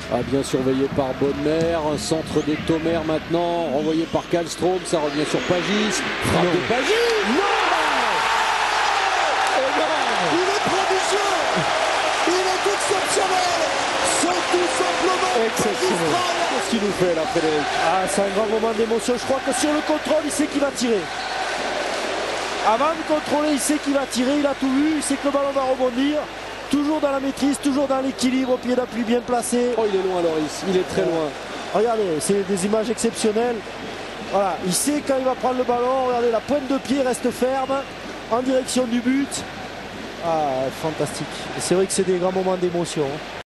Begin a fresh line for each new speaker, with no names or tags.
Ah, bien surveillé par Bonnemer, un centre de Tomer maintenant, renvoyé par Kallström, ça revient sur Pagis, frappe de Pagis. Non,
Il est prodigieux. Il est exceptionnel. C'est tout simplement
exceptionnel. Qu'est-ce qu'il nous fait là, Frédéric?
Ah, c'est un grand moment d'émotion. Je crois que sur le contrôle, il sait qu'il va tirer. Avant de contrôler, il sait qu'il va tirer, il a tout vu, il sait que le ballon va rebondir. Toujours dans la maîtrise, toujours dans l'équilibre, au pied d'appui bien placé.
Oh, il est loin, Loris, il est très loin.
Regardez, c'est des images exceptionnelles. Voilà, il sait quand il va prendre le ballon. Regardez, la pointe de pied reste ferme en direction du but. Ah, fantastique. C'est vrai que c'est des grands moments d'émotion.